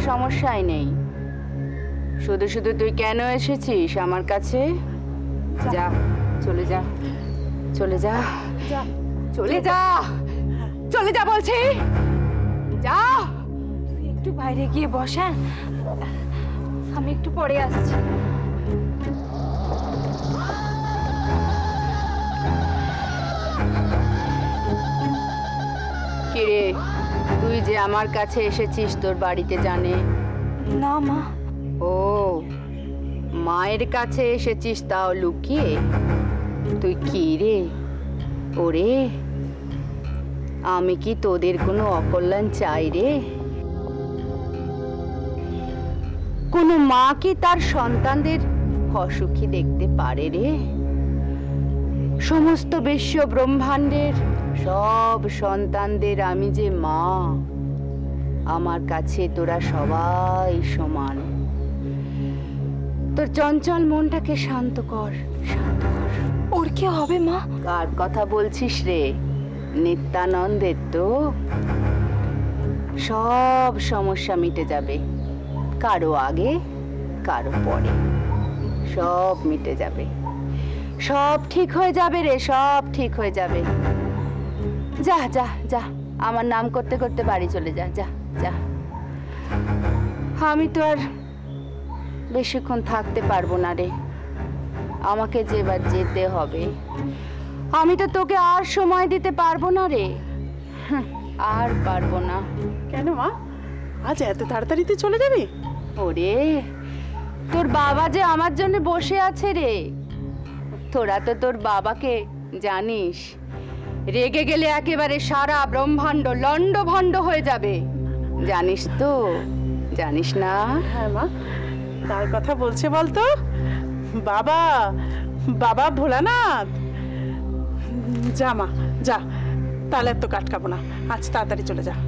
সমস্যাই নেই। শুধু শুধু তুই কেন এসেছিস আমার কাছে? যা, চলে যা, চলে যা, চলে যা, চলে যা বলছি। যা। তুই একটু বাইরে গিয়ে বস, হ্যাঁ? আমি একটু পরে আসছি। কিরে, তুই যে আমার কাছে এসেছিস তোর বাড়িতে জানে? না মা। ও, মায়ের কাছে এসেছিস তাও লুকিয়ে? তুই কি রে? ওরে, আমি কি তোদের কোনো অকল্যাণ চাই রে? কোনো মা কি তার সন্তানদের অসুখী দেখতে পারে রে? সমস্ত বিশ্ব ব্রহ্মাণ্ডের সব সন্তানদের আমি যে মা, আমার কাছে তোরা সবাই সমান। তোর চঞ্চল মনটাকে শান্ত কর, শান্ত কর। ওর কি হবে মা? কার কথা বলছিস রে? নিত্যানন্দের তো। সব সমস্যা মিটে যাবে, কারো আগে কারো পরে, সব মিটে যাবে, সব ঠিক হয়ে যাবে রে, সব ঠিক হয়ে যাবে। যা যা যা, আমার নাম করতে করতে বাড়ি চলে যা, যা যা। আমি তো আর বেশিক্ষণ থাকতে পারবো না রে, আমাকে যে এবার যেতে হবে। আমি তো তোকে আর সময় দিতে পারবো না রে, আর পারবো না। কেন মা, আজ এত তাড়াতাড়িতে চলে যাবি? ওরে, তোর বাবা যে আমার জন্য বসে আছে রে। তোরা তো তোর বাবাকে জানিস, রেগে গেলে একেবারে সারা ব্রহ্মাণ্ড লন্ডভন্ড হয়ে যাবে, জানিস তো? জানিস না? হ্যাঁ মা, তার কথা বলছে বলতো? বাবা, বাবা ভোলানাথ। যা মা যা, তাহলে তো কাটকাবো না, আজ তাড়াতাড়ি চলে যা।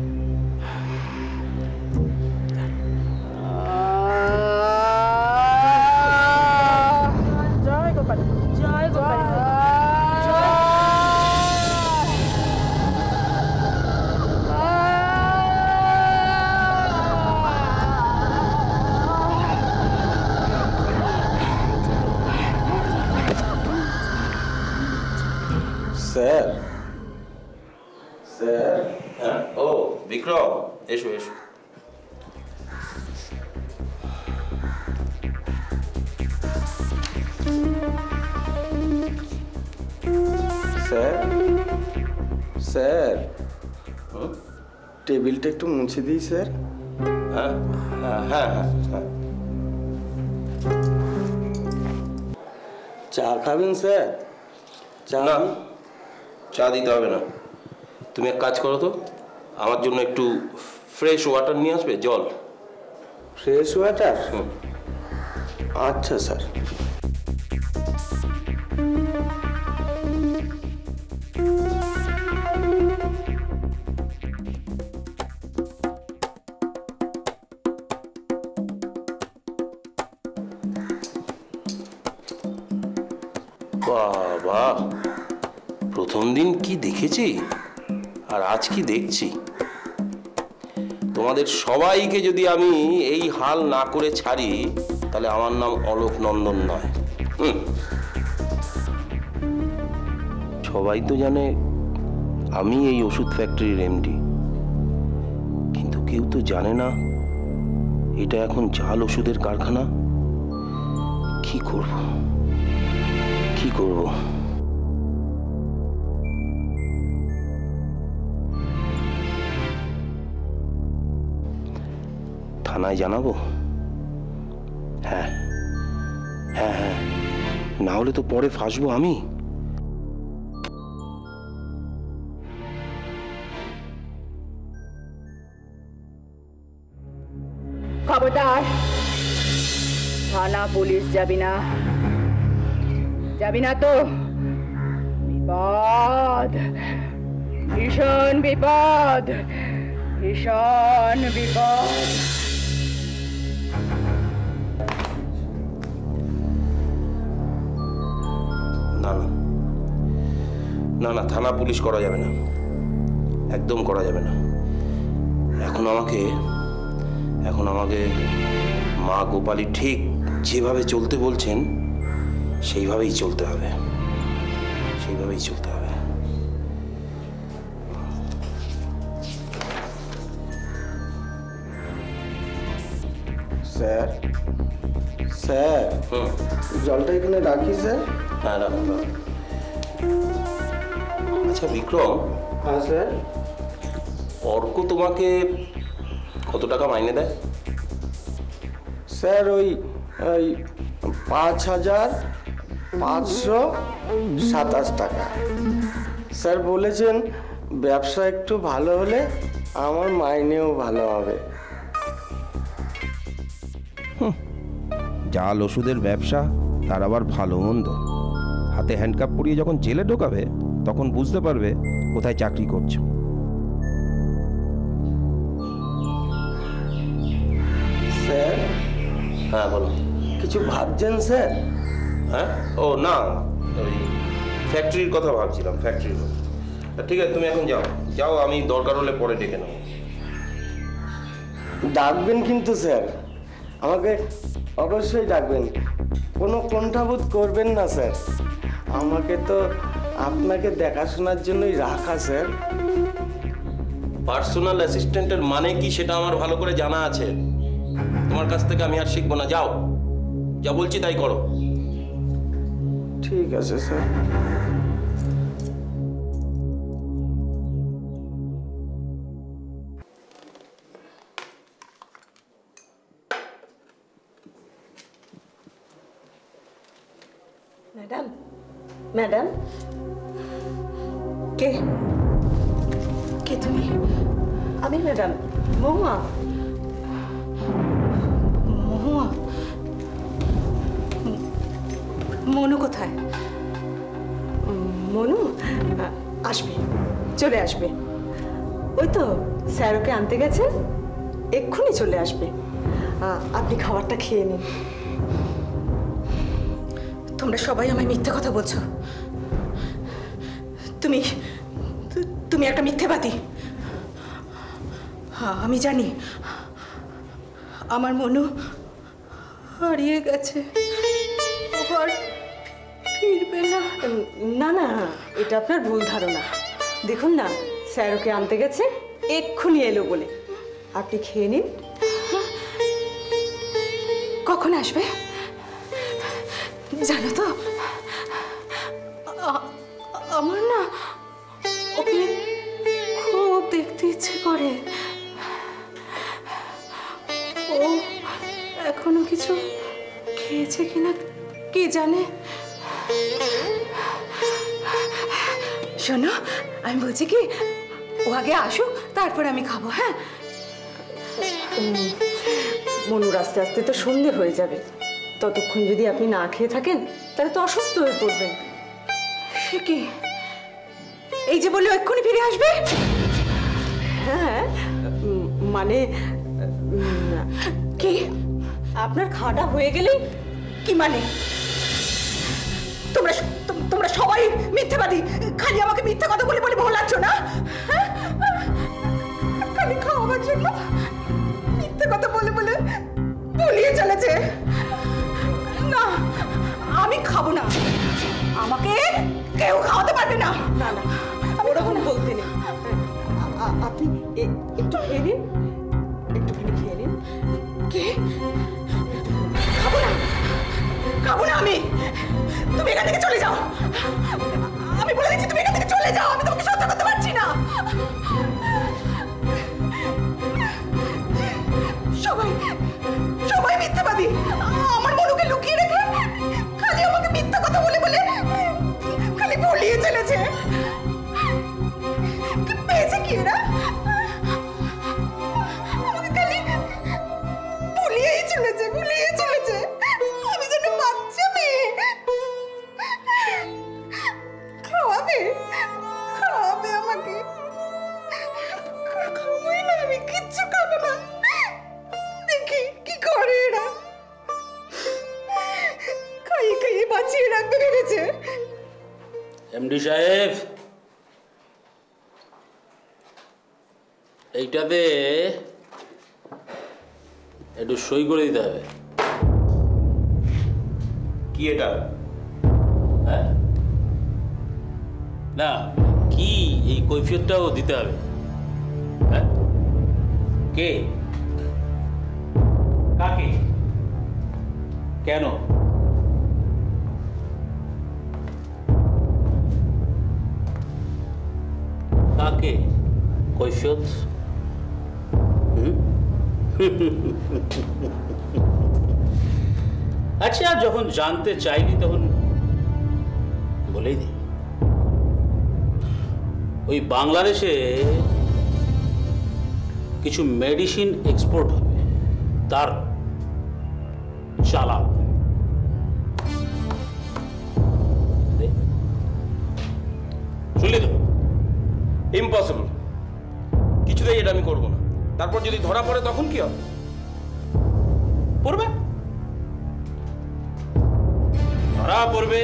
জয় গোপাল, জয় গোপাল। Sir, sir. হ্যাঁ, ও বিক্রম, এসো এসো। স্যার, স্যার, টেবিলটা একটু মুছে দিই স্যার। হ্যাঁ হ্যাঁ হ্যাঁ হ্যাঁ। চা খাবেন স্যার? চা? না, চা দিতে হবে না। তুমি এক কাজ করো তো, আমার জন্য একটু ফ্রেশ ওয়াটার নিয়ে আসবে, জল। Fresh water? হুম। আচ্ছা স্যার। বাবা, প্রথম দিন কি দেখেছি আর আজ কি দেখছি। তোমাদের সবাইকে যদি আমি এই হাল না করে ছাড়ি, তাহলে আমার নাম অলোক নন্দন নয়। সবাই তো জানে আমি এই ওষুধ ফ্যাক্টরির এমডি, কিন্তু কেউ তো জানে না এটা এখন জাল ওষুধের কারখানা। কি করব, কি করব? থানায় জানাবো? হ্যাঁ হ্যাঁ হ্যাঁ, না হলে তো পরে ফাঁসবো আমি। খবরদার, থানা পুলিশ যাবি না, যাবি না তো বিপদ, ভীষণ বিপদ, ভীষণ বিপদ। না না না না, থানা পুলিশ করা যাবে না, একদম করা যাবে না। এখন আমাকে এখন আমাকে মা গোপালী ঠিক যেভাবে চলতে বলছেন সেইভাবেই চলতে হবে, সেইভাবেই চলতে হবে। স্যার, স্যার, জলটা এখানে রাখি স্যার। হ্যাঁ রাখুন। আচ্ছা বিক্রম, হ্যাঁ স্যার। অর্ক তোমাকে কত টাকা মাইনে দেয়? স্যার ওই 5,527 টাকা। স্যার বলেছেন ব্যবসা একটু ভালো হলে আমার মাইনেও ভালো হবে। জাল ওষুধের ব্যবসা, তার আবার ভালো মন্দ। হাতে হ্যান্ডকাপ পরিয়ে যখন জেলে ঢোকাবে তখন বুঝতে পারবে কোথায় চাকরি করছো। স্যার, হ্যাঁ বলো। কিছু ভাবছেন স্যার? হ্যাঁ, ও না, ওই ফ্যাক্টরির কথা ভাবছিলাম, ফ্যাক্টরির কথা। ঠিক আছে, তুমি এখন যাও, যাও, আমি দরকার হলে পরে ডেকে নেবো। ডাকবেন কিন্তু স্যার, আমাকে অবশ্যই ডাকবেন, কোনো কুণ্ঠাবোধ করবেন না স্যার। আমাকে তো আপনাকে দেখাশোনার জন্যই রাখা স্যার। পার্সোনাল অ্যাসিস্ট্যান্টের মানে কি সেটা আমার ভালো করে জানা আছে। তোমার কাছ থেকে আমি আর শিখবো না, যাও, যা বলছি তাই করো। ঠিক আছে স্যার। ম্যাডাম, ম্যাডাম, কে কে তুমি? আমি ম্যাডাম মহুয়া। মহুয়া? মনু কোথায়? মনু আসবে, চলে আসবে। ওই তো স্যার ওকে আনতে গেছেন, এক্ষুনি চলে আসবে। আপনি খাবারটা খেয়ে নিন। তোমরা সবাই আমায় মিথ্যে কথা বলছো। তুমি তুমি একটা মিথ্যেবাদী। হ্যাঁ, আমি জানি আমার মনু হারিয়ে গেছে, আর ফিরবে না। না না, এটা আপনার ভুল ধারণা। দেখুন না, স্যার ওকে আনতে গেছে, এক্ষুনি এলো বলে। আপনি খেয়ে নিন। কখন আসবে জানো তো? আমার না ওকে খুব দেখতে ইচ্ছে করে। ও এখনো কিছু খেয়েছে কিনা কে জানে। শোনো, আমি বলছি কি, ও আগে আসুক, তারপর আমি খাবো। হ্যাঁ, মনুর আস্তে আস্তে তো সন্ধে হয়ে যাবে। ততক্ষণ যদি আপনি না খেয়ে থাকেন তাহলে তো অসুস্থ হয়ে পড়বেন। সে কি, এই যে বললে এক্ষুনি ফিরে আসবে? হ্যাঁ, মানে কি, আপনার খাওয়াটা হয়ে গেলেই কি মানে? তোমরা তোমরা সবাই মিথ্যেবাদী, খালি আমাকে মিথ্যে কথা বলে বলে ভোলাচ্ছ না? খালি খাওয়াবার জন্য মিথ্যে কথা বলে বলে ভুলিয়ে চলেছে। না, আমি খাবো না, আমাকে কেউ খাওয়াতে পারবে না। না না, ওরকম বলতে নেই। আপনি একটু খেয়ে নিন, একটুখানি খেয়ে নিন। কে? খাবো না, খাবো না আমি। তুমি এখান থেকে চলে যাও। আমি বলে দিচ্ছি, তুমি এখান থেকে চলে যাও। আমি তোমাকে সহ্য করতে পারছি না। সবাই সবাই মিথ্যাবাদী। আমার মনুকে লুকিয়ে রেখে খালি আমাকে মিথ্যা কথা বলে বলে খালি ভুলিয়ে চলেছে। পেয়েছে কি এরা? আমাকে খালি ভুলিয়েই চলেছে, ভুলিয়ে চলেছে। আমি যেন বাচ্চা মেয়ে। খাওয়াবে, খাওয়াবে আমাকে। খাওয়াই না, আমি কিচ্ছু খাবো না। দেখি কি করে এরা। খাইয়ে খাইয়ে বাঁচিয়ে রাখতে পেরেছে। এমডি সাহেব, এইটাতে একটু সই করে দিতে হবে। কি এটা? হ্যাঁ না, কি এই কৈফিয়তটাও দিতে হবে। হ্যাঁ কে, কাকে, কেন? কাকে কৈফিয়ত? আচ্ছা, যখন জানতে চাইনি তখন বলেই দিই। ওই বাংলাদেশে কিছু মেডিসিন এক্সপোর্ট হবে, তার চালান। শুনলি তো? ইম্পসিবল, কিছুতেই এটা আমি করবো না। তারপর যদি ধরা পড়ে তখন কি হবে? পড়বে, ধরা পড়বে।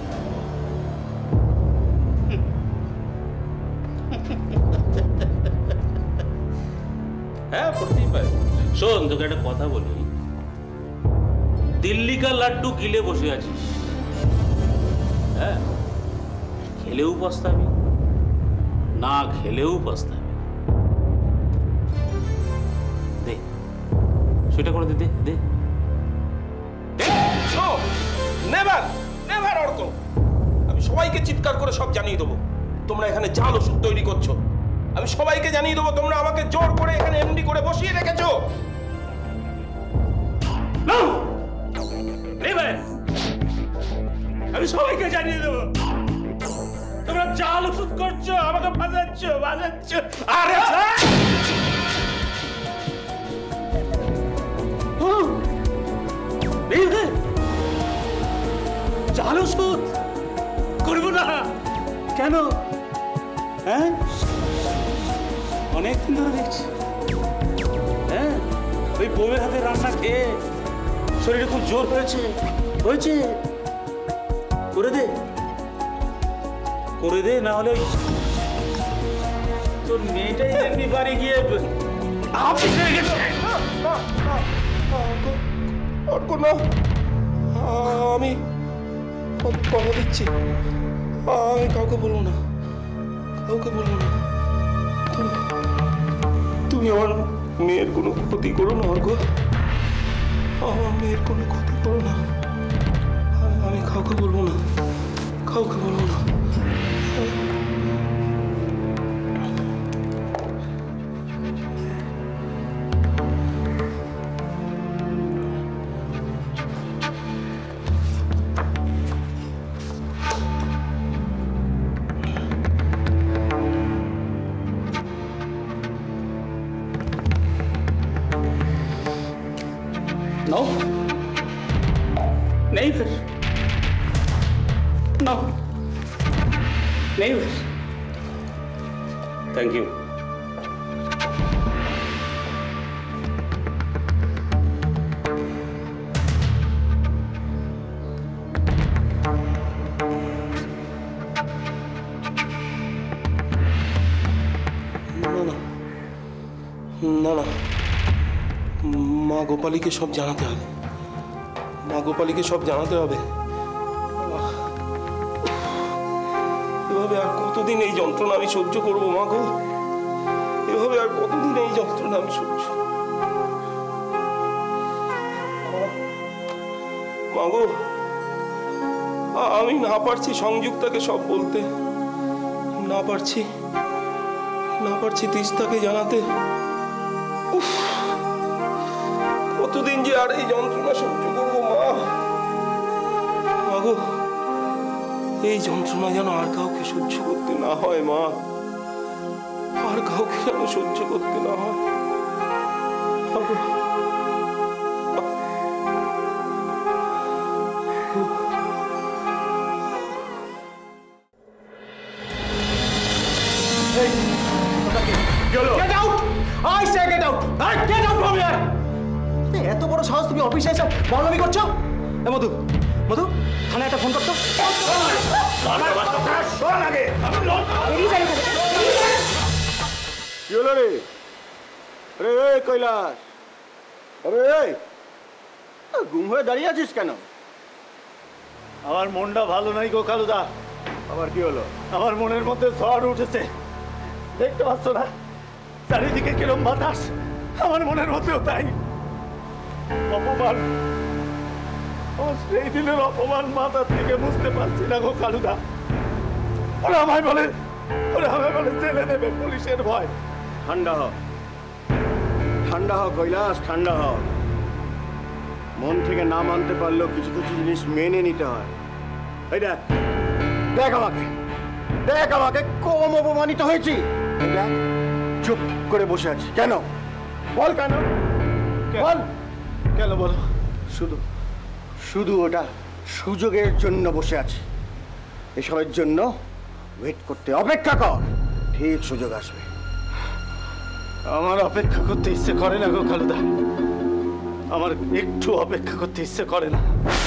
হ্যাঁ, পড়তেই পারে। শোন, তোকে একটা কথা বলি, দিল্লি কা লাড্ডু গিলে বসে আছিস। হ্যাঁ, খেলেও পস্তাবি, না খেলেও পস্তাবি। দে, সেটা করে দে, দে দে। নেভার নেভার অর্ক, আমি সবাইকে চিৎকার করে সব জানিয়ে দেবো তোমরা এখানে জাল ওষুধ তৈরি করছো। আমি সবাইকে জানিয়ে দেবো তোমরা আমাকে জোর করে এখানে এমডি করে বসিয়ে রেখেছো। আমি সবাইকে জানিয়ে দেবো তোমরা জাল ওষুধ করছো, আমাকে বাজাচ্ছ বাজাচ্ছ। আরে জাল ওষুধ করবো না কেন? হ্যাঁ, অনেকদিন ধরে দেখছি। হ্যাঁ, ওই বউয়ের হাতে রান্না খেয়ে শরীরে খুব জোর হয়েছে হয়েছে। করে দে, করে দে, না হলে তোর মেয়েটাই এমনি বাড়ি গিয়ে অর্ক না, আমি কথা দিচ্ছি, আমি কাউকে বলবো না, কাউকে বলবো না। তুমি আমার মেয়ের কোনো ক্ষতি করো না অর্ক, আমার মেয়ের কোনো ক্ষতি করো না। আমি কাউকে বলবো না, কাউকে বলবো না। नो, नहीं फिर नो, नहीं फिर। Thank you. না না, মা গোপালীকে সব জানাতে হবে, মা গোপালীকে সব জানাতে হবে। এভাবে আর কতদিন এই যন্ত্রণা আমি সহ্য করবো মা গো? এভাবে আর কতদিন এই যন্ত্রণা আমি সহ্য? মা গো, আমি না পারছি সংযুক্তাকে সব বলতে, না পারছি, না পারছি তিস্তাকে জানাতে। উফ, কতদিন যে আর এই যন্ত্রণা সহ্য করবো মা? মা গো, এই যন্ত্রণা যেন আর কাউকে সহ্য করতে না হয় মা, আর কাউকে যেন সহ্য করতে না হয়। মা গো, Get out! I say get out! Get out from here! এত বড় সাহস, তুমি অফিসে এসে বলমি করছো? এ মধু, মধু, থানায় একটা ফোন করতো। কি হলো রে? আরে কৈলাস, আরে এই গুম হয়ে দাঁড়িয়ে আছিস কেন? আমার মনটা ভালো নাই গো কালুদা। আবার কি হলো? আমার মনের মধ্যে ঝড় উঠেছে, দেখতে পাচ্ছ না চারিদিকে কিরম বাতাস, আমার মনের মধ্যেও তাই। অপমান, আমার সেই দিনের অপমান মাথা থেকে বুঝতে পারছি না গো কালুদা। ওরা আমায় বলে জেলে নেবে, পুলিশের ভয়। ঠান্ডা হ, ঠান্ডা হ কৈলাস, ঠান্ডা হ। মন থেকে না মানতে পারলেও কিছু কিছু জিনিস মেনে নিতে হয়। এই দেখ, দেখ আমাকে কম অপমানিত হয়েছি। এই দেখ, চুপ করে বসে আছি কেন? বল কেন, বল কেন বলো? শুধু ওটা সুযোগের জন্য বসে আছি। এসবের জন্য ওয়েট করতে, অপেক্ষা কর, ঠিক সুযোগ আসবে। আমার অপেক্ষা করতে ইচ্ছে করে না গো কালুদা, আমার একটু অপেক্ষা করতে ইচ্ছে করে না।